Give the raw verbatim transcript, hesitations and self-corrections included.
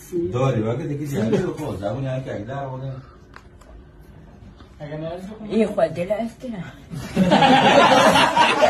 داری وقتی دیگه جایی رو خود زبونی هم که اگه بوده این خود دل است